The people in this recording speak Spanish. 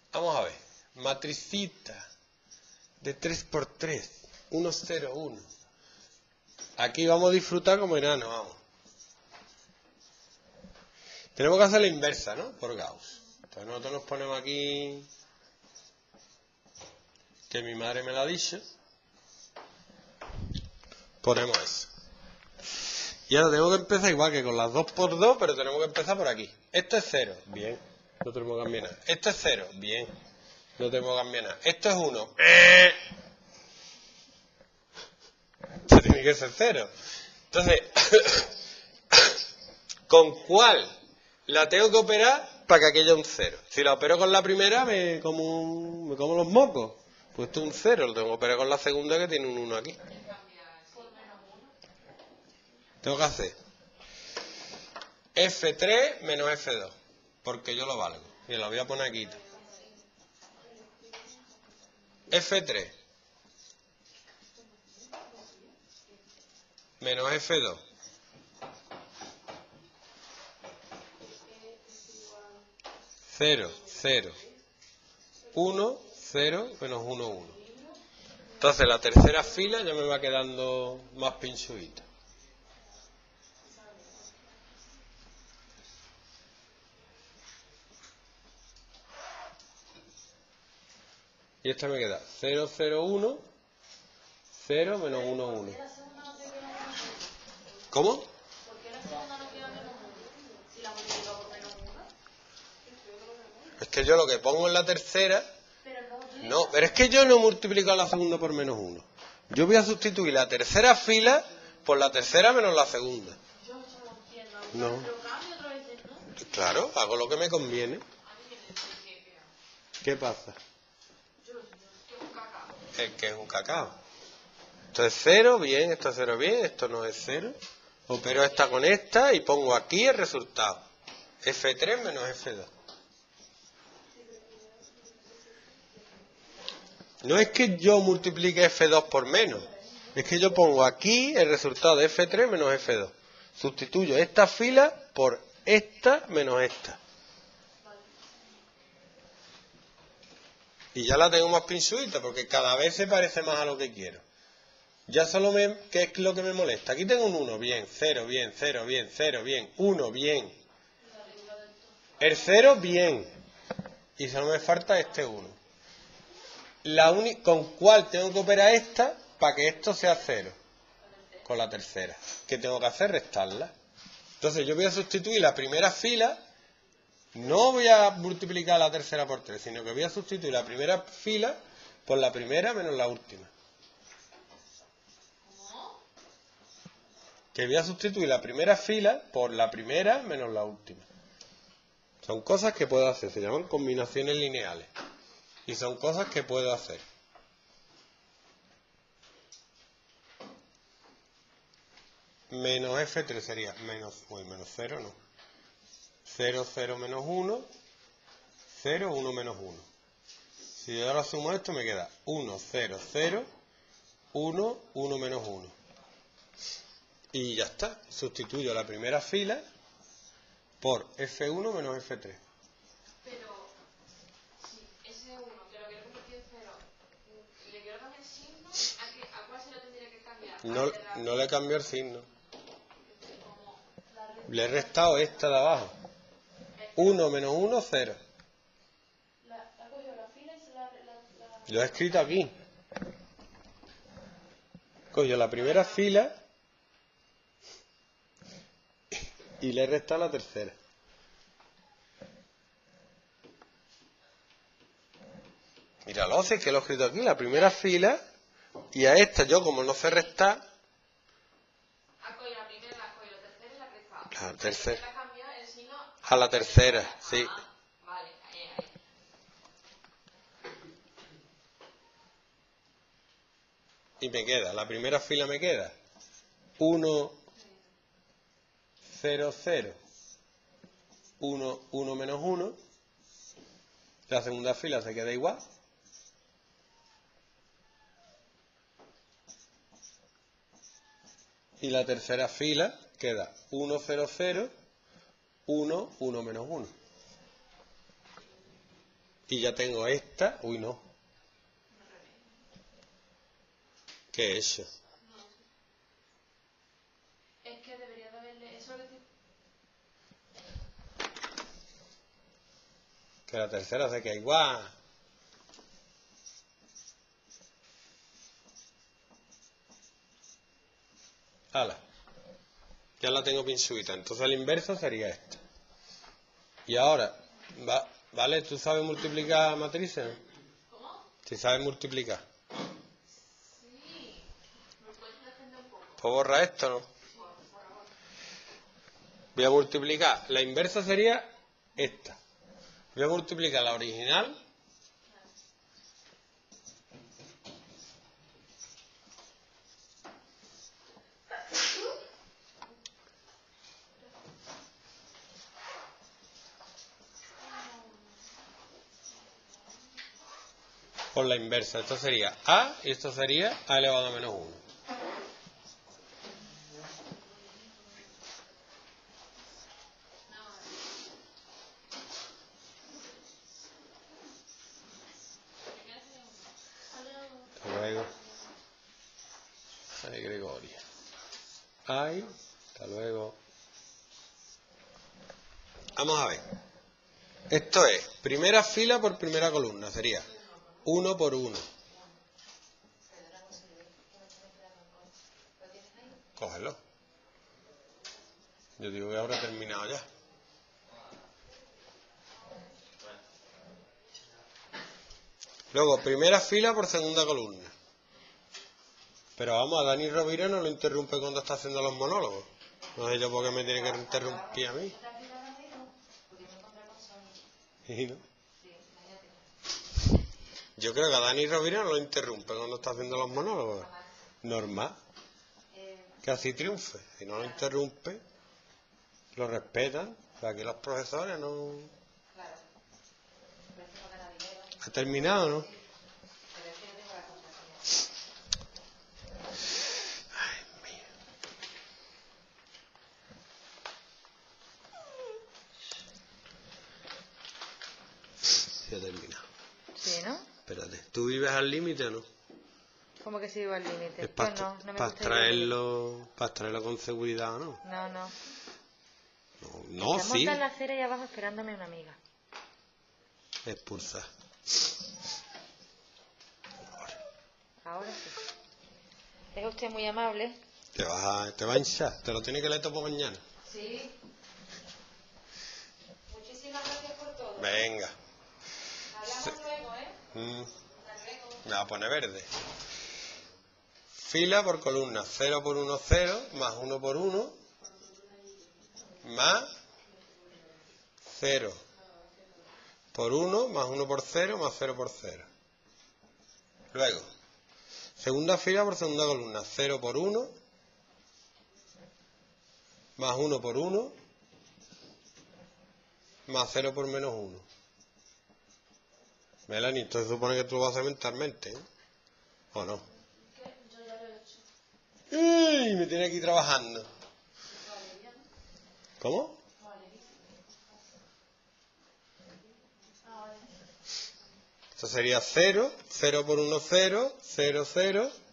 Vamos a ver. Matricita de 3 por 3. 1, 0, 1. Aquí vamos a disfrutar como enanos, vamos. Tenemos que hacer la inversa, ¿no? Por Gauss. Entonces nosotros nos ponemos aquí, que mi madre me lo ha dicho. Ponemos eso. Y ahora tenemos que empezar igual que con las 2 por 2, pero tenemos que empezar por aquí. Esto es 0, bien. No tenemos que cambiar nada. Esto es 0, bien. No tenemos que cambiar nada. Esto es 1. Esto tiene que ser 0. Entonces, ¿con cuál la tengo que operar para que aquella un 0? Si la opero con la primera, me como los mocos. Pues esto es un 0. Lo tengo que operar con la segunda, que tiene un 1 aquí. Tengo que hacer F3 menos F2, porque yo lo valgo. Y lo voy a poner aquí. F3 menos F2 0, 0, 1, 0, menos 1, 1. Entonces la tercera fila ya me va quedando más pinchuita. Y esta me queda 0, 0, 1, 0, menos 1, 1. ¿Cómo? ¿Por qué la segunda no queda menos 1? Si la multiplico por menos 1. Es que yo lo que pongo en la tercera... No, pero es que yo no he multiplicado la segunda por menos 1. Yo voy a sustituir la tercera fila por la tercera menos la segunda. Yo no lo entiendo. No. Pero cambio otra vez, ¿no? Claro, hago lo que me conviene. A mí me dice que... ¿Qué pasa? Yo lo sé, que es un cacao. El que es un cacao. Esto es 0, bien, esto es 0, bien, esto no es 0. Opero esta con esta y pongo aquí el resultado. F3 menos F2. No es que yo multiplique F2 por menos. Es que yo pongo aquí el resultado de F3 menos F2. Sustituyo esta fila por esta menos esta. Y ya la tengo más pinzuita porque cada vez se parece más a lo que quiero. Ya solo ¿qué es lo que me molesta? Aquí tengo un 1, bien, 0, bien, 0, bien, 0, bien, 1, bien. El 0, bien. Y solo me falta este 1. ¿Con cuál tengo que operar esta para que esto sea 0? Con la tercera. ¿Qué tengo que hacer? Restarla. Entonces yo voy a sustituir la primera fila. No voy a multiplicar la tercera por 3, sino que voy a sustituir la primera fila por la primera menos la última. Que voy a sustituir la primera fila por la primera menos la última. Son cosas que puedo hacer, se llaman combinaciones lineales. Y son cosas que puedo hacer. Menos F3 sería menos 0, no. 0, 0, menos 1, 0, 1, menos 1. Si yo ahora sumo esto, me queda 1, 0, 0, 1, 1, menos 1. Y ya está. Sustituyo la primera fila por F1 menos F3. Pero, si ese 1 que lo quiero convertir en 0, le quiero cambiar el signo, ¿a cuál se lo tendría que cambiar? No le cambio el signo. Como Le he restado esta de abajo. 1 menos 1, 0. ha cogido la fila y se la... Lo he escrito aquí. Cojo la primera fila y le he restado la tercera. Míralo, si es que lo he escrito aquí, la primera fila, y a esta yo, como no sé restar... Ha cogido la primera, ha cogido la tercera y la ha restado. La tercera. Le ha cambiado el signo... A la tercera, sí. Vale, ahí. Y me queda, la primera fila me queda 1, 0, 0, 1, 1 menos 1. La segunda fila se queda igual. Y la tercera fila queda 1, 0, 0, 1, 1 menos 1. Y ya tengo esta. Uy, no. ¿Qué es eso? Es que debería de haberle... Eso es decir... Que la tercera se queda igual. ¡Hala! Ya la tengo pinzuita. Entonces el inverso sería esta. Y ahora, ¿vale? ¿Tú sabes multiplicar matrices, no? ¿Cómo? ¿Sí sabes multiplicar? Sí. ¿Me puedes defender un poco? Pues borra esto, ¿no? Voy a multiplicar. La inversa sería esta. Voy a multiplicar la original por la inversa. Esto sería a y esto sería a elevado a menos 1. Hasta luego. Ay, Gregoria. Ay, hasta luego. Vamos a ver. Esto es primera fila por primera columna. Sería 1 por 1. Cógelo. Yo digo que habrá terminado ya. Luego, primera fila por segunda columna. Pero vamos, a Dani Rovira no lo interrumpe cuando está haciendo los monólogos. No sé yo por qué me tiene que interrumpir a mí. ¿Y no? Yo creo que a Dani Rovira no lo interrumpe cuando está haciendo los monólogos. Normal. Que así triunfe. Si no lo interrumpe, lo respetan. Pero aquí los profesores no... ¿Ha terminado, no? Ay, mía. Sí, ha terminado. Sí, ¿no? Espérate, ¿tú vives al límite o no? ¿Cómo que se iba al límite? Es Pues no, no me gusta para traerlo con seguridad, ¿no? No, no. No, Estamos sí. en la acera y abajo esperándome una amiga. Expulsar. Ahora sí. Es usted muy amable. Te va a hinchar. Te lo tiene que leer todo por mañana. Sí. Muchísimas gracias por todo. Venga. Hablamos luego, ¿eh? Me Hasta luego. va a poner verde. Fila por columna. 0 por 1, 0. Más 1 por 1. Más 0. Por 1, más 1 por 0, más 0 por 0. Luego, segunda fila por segunda columna. 0 por 1. Más 1 por 1. Más 0 por menos 1. Melanie, esto se supone que tú lo vas a hacer mentalmente, ¿eh? ¿O no? Yo ya lo he hecho. ¡Uy! Me tiene aquí trabajando. ¿Cómo? Esto sería 0. 0 por 1, 0. 0, 0.